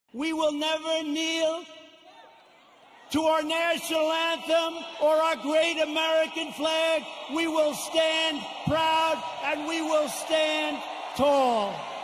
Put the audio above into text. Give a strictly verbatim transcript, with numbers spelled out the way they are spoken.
We will never kneel to our national anthem or our great American flag. We will stand proud and we will stand tall.